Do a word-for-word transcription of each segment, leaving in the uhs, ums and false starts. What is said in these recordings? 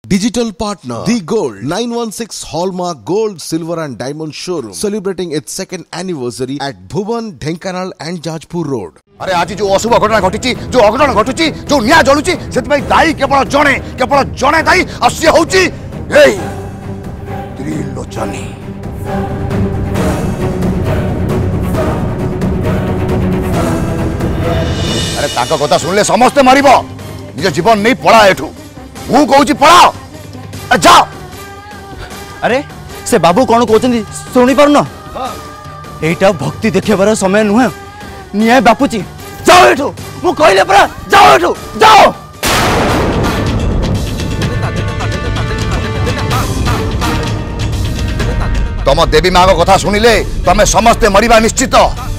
Digital partner, The Gold, nine one six Hallmark Gold, Silver and Diamond Showroom, celebrating its second anniversary at Bhuban, Dhenkanal and Jajpur Road. अरे आज जो अशुभ घटना घटी जो अघटन घटुची जो निया जलुची सेतबै दाई केवल जणे केवल जणे दाई अस्य होची एई त्रिलोचनी। अरे ताका कथा सुनले समस्त मरिबो निज जीवन नहीं पळा एठू मु कहूची पळा जा। अरे से बाबू कौन कहते शुणी पार न एटा भक्ति देखेबार समय नुहे निया बापूजी जाओ एठू मु कहले परा जाओ एठू जाओ। तम देवी माँ को कथा सुनिले तमे समस्ते मरिबा निश्चित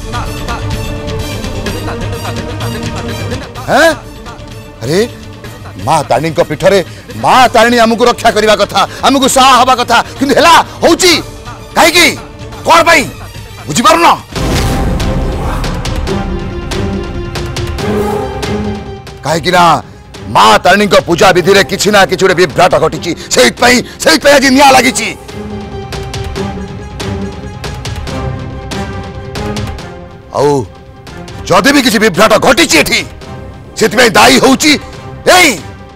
हैं। अरे माँ तारिणी को पीठरे माँ तारिणी आमको रक्षा करने कथा आमको साहा हवा कथा किंतु हेला होउची काहे की कोन पई बुझी पारु न काहे की ना माँ तारिणी को पूजा विधि रे किछि ना किछि विभ्राट घटिची सेहित पई सेहित पई आज निया लागिची। औ जदि भी किछि विभ्राट घटिची एठी सेति दायी होउची एई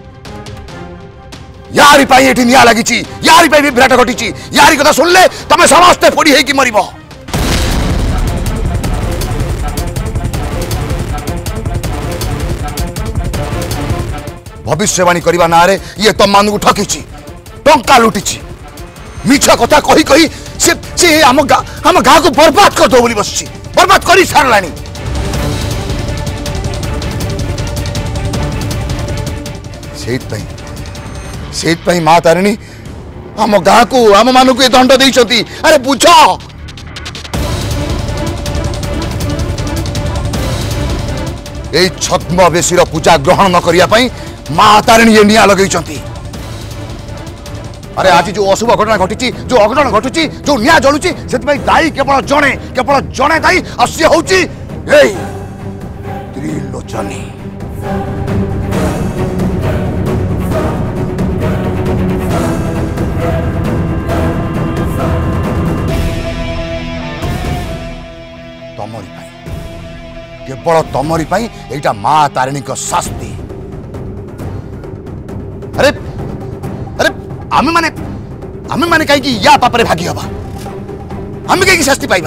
यारी पाई एठी निया लागिची यारी पाई विभ्राट घटिची यारी कथा सुनले तमे समस्त पोड़ी हे कि मरिबो। भविष्यवाणी करबा नारे ये तम मान को ठकीची टंका लुटिची मिछ कथा कही कही से से हम गा हम गा को बर्बाद कर दो बोली बसची बर्बाद करी सारलानी। सेत पई सेत पई माँ तारिणी आम गाँ को आम मान को दंड देइछंती। अरे बुझ ए छद्मवेशी पूजा ग्रहण न करिया पई माँ तारिणी ये निया लगेइछंती। अरे आज जो अशुभ घटना घटी जो अघटन घटुची जो निया जलुची सेतबै दाई केवल जणे केवल जणे दाई अस्य होउची एई त्रिलोचनी। तमरी पाई केवल तमरी पाई एटा माँ तारिणी को शास्ति। अरे अरे आमे माने आमे माने कहीं की या पापरे भागी हवा आमे कहीं की शास्ति पाइबा।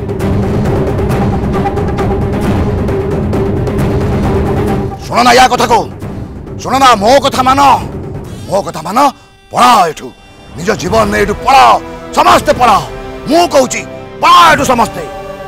सुनो ना या कथा को सुनो ना मो कथा मानो मो कथा मानो पळाओ एठू निज जीवन ने एठू पळाओ समस्ते पळाओ मु कहूची पळाओ एठू समस्ते।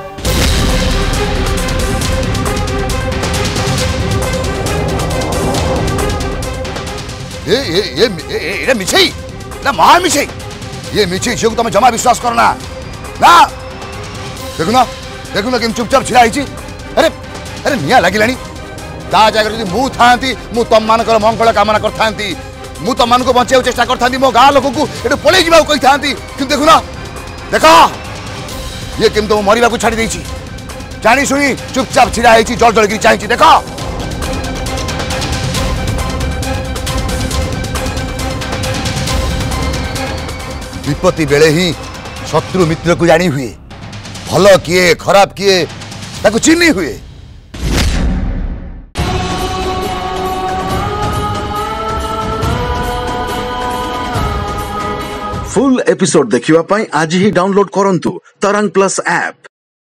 ये ये ये ये ये मिछई ना महान मिछई ये मिछई झियो को तुम जमा विश्वास करना ना। देखो ना देखो ना कि चुपचाप छिड़ा आइची। अरे अरे निया लागिलानी ता जागर जदि मु थांती मु तम मानकर मंगल कामना करथांती मु तम मान को बचाव चेष्टा करथांती मो गाँ लोक को एटू पळै जिबा कहि थांती किंतु देखो ना देखो ये किंतु मरिबा को छाड़ी देइची जानी सुनी चुपचाप छिड़ा आइची जल जल गिरी चाहिची। देखो विपत्ति बेले ही शत्रु मित्र को जानी हुए भल किए खराब किए ताको चिन्ही हुए। फुल एपिसोड देखिवा पाई आज ही डाउनलोड करंतु तरंग प्लस ऐप।